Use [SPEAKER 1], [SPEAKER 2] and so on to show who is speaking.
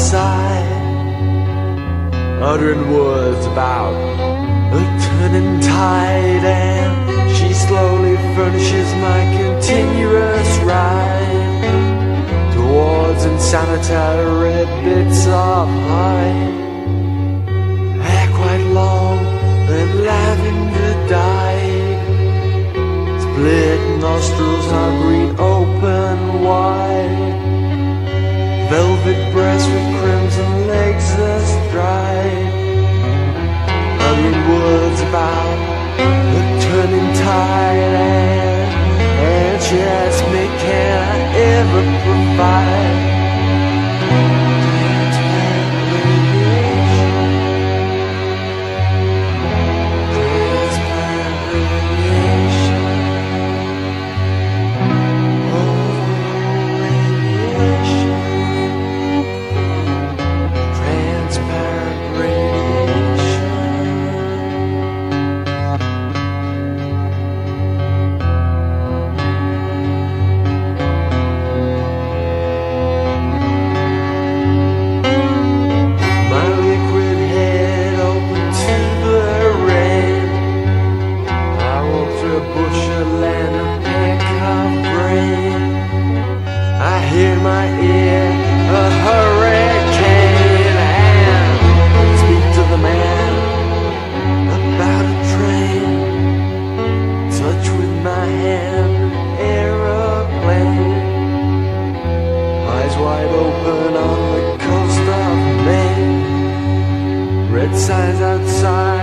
[SPEAKER 1] outside, uttering words about a turning tide, and she slowly furnishes my continuous ride towards insanitary bits of hide, hair quite long and lavender dyed, split nostrils are green open wide, velvet breast with crimson legs astride, uttering words about the turning tide, and she asked me, can I ever provide transparent radiation? Transparent radiation. Oh, radiation. Transparent radiation. My liquid head open to the rain, I walk through a bush of land and pick up grain. I hear my ear a hurricane and speak to the man about a train. Touch with my hand an aeroplane, eyes wide open on the coast of Maine. Red signs outside